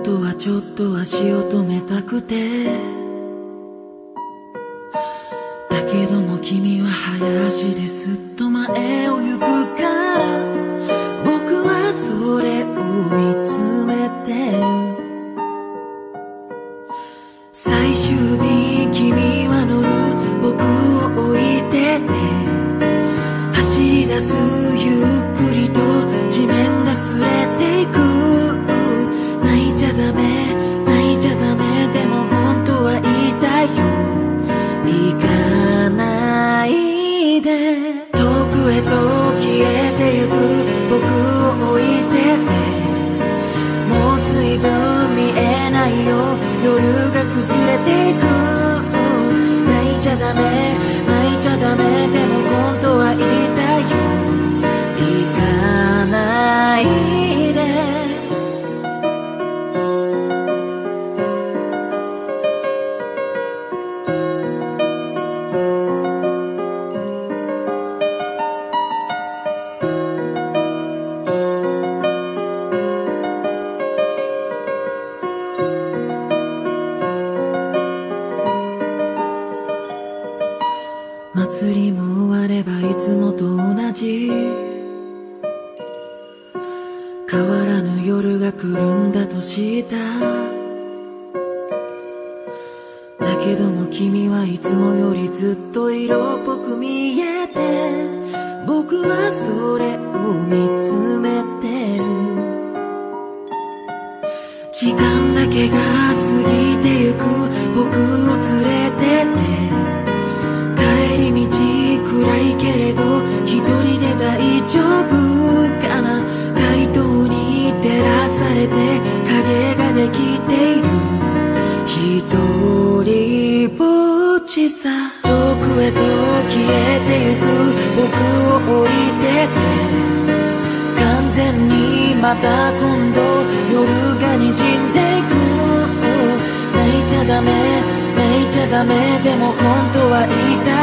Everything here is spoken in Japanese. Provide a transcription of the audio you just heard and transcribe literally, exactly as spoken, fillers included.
本当はちょっと足を止めたくて、だけども君は早足ですっと前を行くから、僕はそれを見つめてる。最終日君は乗る僕を置いてて、走り出すゆっくりと地面が擦れていく。泣いちゃダメ泣いちゃダメ、でも本当は言いたいよ、行かないで。遠くへと消えてゆく僕を置いてて、もう随分見えないよ、夜が崩れていく。泣いちゃダメ泣いちゃダメ、でも本当は言いたいよ、行かないで。祭りも終わればいつもと同じ、変わらぬ夜が来るんだとした。だけども君はいつもよりずっと色っぽく見えて、僕はそれを見つめてる。時間だけが過ぎてゆく僕を連れてって、帰り道暗いけれど一人で大丈夫かな。街灯に照らされて影ができている、一人ぼっちさ。遠くへと消えてゆく僕を置いてて、完全にまた今度夜が滲んでいく。泣いちゃダメ泣いちゃダメ、でも本当は言いたい